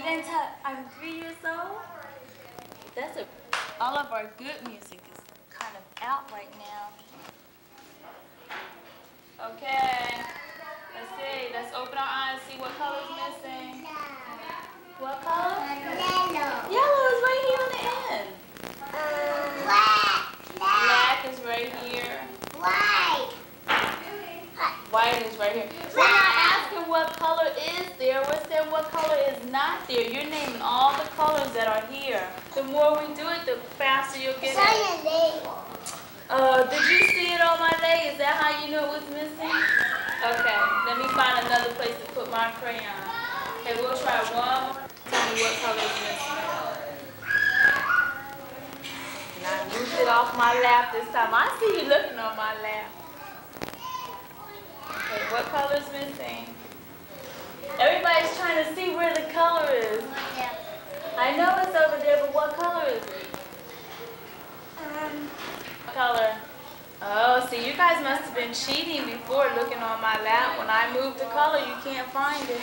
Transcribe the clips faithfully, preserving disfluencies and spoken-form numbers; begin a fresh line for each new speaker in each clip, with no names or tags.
didn't tell. I'm three years old. That's a. All of our good music is kind of out right now. Okay. Let's see. Let's open our eyes. See what color is missing. What color?
Yellow.
Yellow is right here on the end.
Um, black.
Black is right here.
White.
White is right here. We're not asking what color is there. We're saying what color is not there. You're naming all the colors that are here. The more we do it, the faster you'll get it. Uh, did you see it on my leg? Is that how you knew it was missing? Okay, let me find another place to put my crayon. Okay, we'll try one more. Tell me what color is missing. And I moved it off my lap this time. I see you looking on my lap. Okay, what color is missing? Everybody's trying to see where the color is. I know it's over there, but what color is it? Um, color. Oh, see, you guys must have been cheating before looking on my lap. When I moved the color, you can't find it.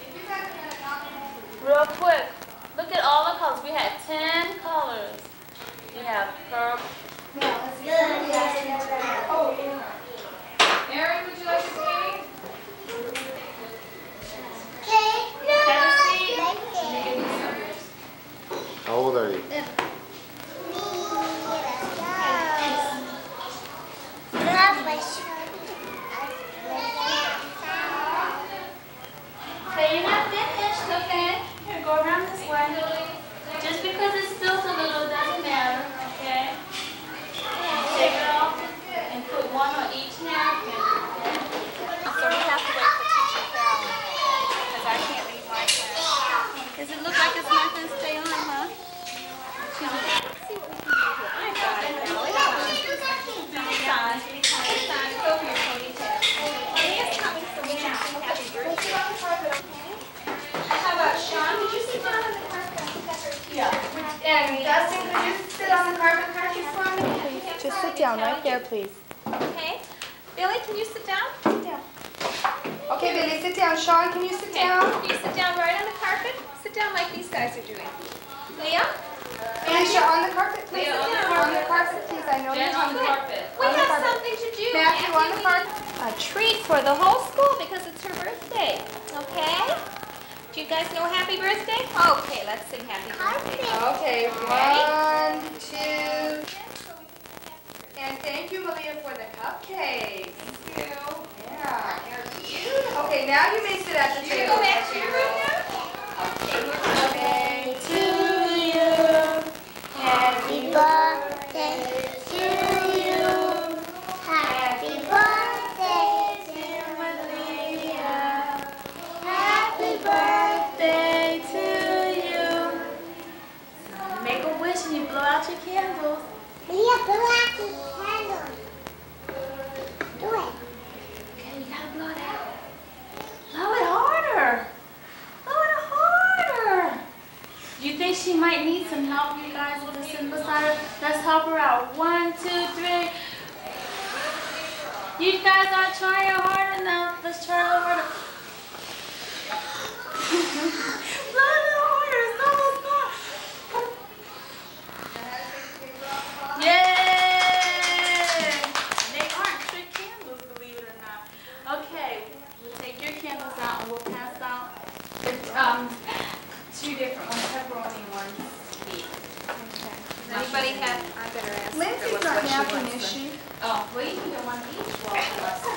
Real quick, look at all the colors. We had ten colors. We have purple. Oh, Mary, would you like to see? Have a seat.
How old are you?
Okay, you're not finished, okay? Here, go around this way. Just because it's spilled a little doesn't matter, okay? Take it off and put one on each napkin. So we have to wait for Teacher Carolyn because I can't leave my class. Does it look like it's not going to stay on, huh? She's let's see what we can do here. I got it now. It's on. It's on. It's on. Go for your ponytail. Maria's coming, so we have to happy birthday. How about Sean? Would you sit down on the carpet? Yeah. And Dustin, could you sit on the carpet carpet for me?
Just sit down right there, please.
Okay. Billy, can you sit down? Sit down.
Okay, Billy, sit down. Sean, can you sit
Okay.
down?
Can you sit down right on the carpet? Sit down like these guys are doing. Leah?
Alicia, on the carpet, please.
Leah, on the
On
carpet.
the carpet, please. I know
Jen,
you're
on the
hungry.
carpet.
We
On the
have
carpet.
something to do.
Matthew, on the carpet.
A treat for the whole school because it's her birthday. Okay? Do you guys know happy birthday? Okay, let's sing happy birthday.
Okay, one, two. And thank you, Malia, for the cupcakes.
Thank you.
Yeah.
They're beautiful.
Okay, now you may sit at the
You
table.
go back to your room now? Okay, we're
Birthday
to you. Happy birthday to you. Happy birthday, dear Malia. Happy birthday to you.
You make a wish and you blow out your candles.
Malia, blow out the candle. Do it.
Okay, you gotta blow it out. Blow it harder. Blow it harder. Do you think she might need some help, you guys, with the sitting beside her? Let's help her out. One, two, three. You guys aren't trying hard enough. Let's try a little harder. Blow it a little harder. It's almost gone. Yay! They aren't trick candles, believe it or not. Okay, we'll take your candles out and we'll pass out um, two different ones, pepperoni and one beef.
Okay. Does anybody have, I better ask her
Lindsay's
what
not
she
napping,
wants
is
to-
she?
Oh, well, you can get one of each. Well,